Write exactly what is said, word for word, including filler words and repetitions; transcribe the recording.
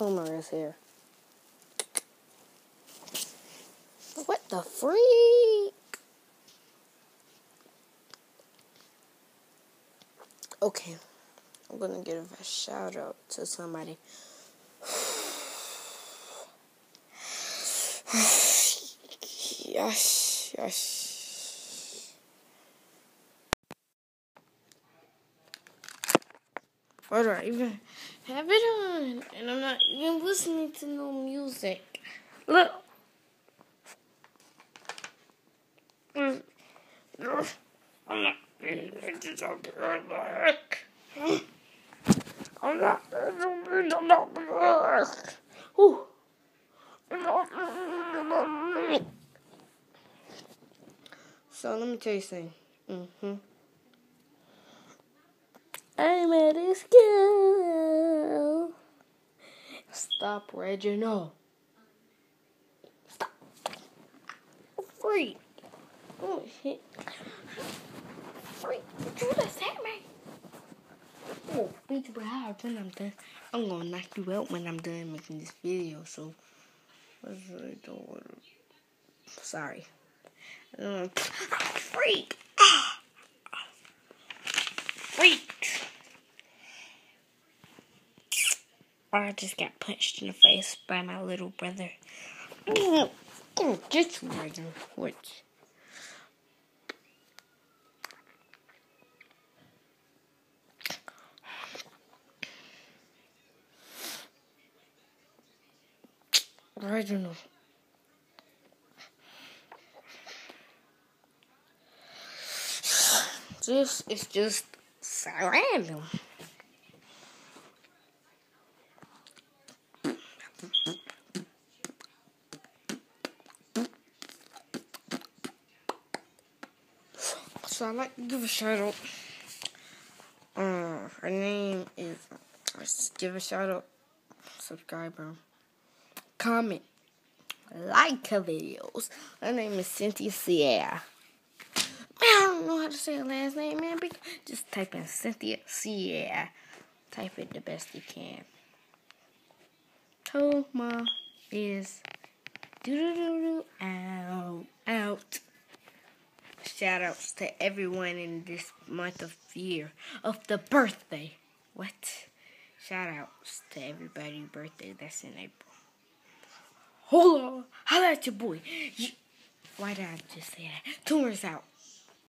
tumor is here. What the freak? Okay, I'm gonna give a shout out to somebody. Yes, yes. Why do I even have it on? And I'm not even listening to no music. Look. I'm not being back. I'm not I'm not back. Ooh. So let me tell you something. Mm-hmm. I'm at a school. Stop, Reginald. Stop. Freak. Oh, shit. Freak. Did you just hit me? Oh, beat you hard when I'm done. I'm gonna knock you out when I'm done making this video, so let's really don't sorry. Um, freak! Freak! I just got punched in the face by my little brother. Oh, get you, Reagan. What? Reginald. This is just so random. So I'd like to give a shout out. Uh, her name is, let's give a shout out, subscriber, comment, like her videos. Her name is Cynthia Sierra. I don't know how to say her last name, man. Just type in Cynthia Sierra. Type it the best you can. Toma is doo doo doo doo out out. Shout outs to everyone in this month of year of the birthday. What? Shout outs to everybody's birthday that's in April. Hold on. Holla at your boy. You, why did I just say that? Tumor's out.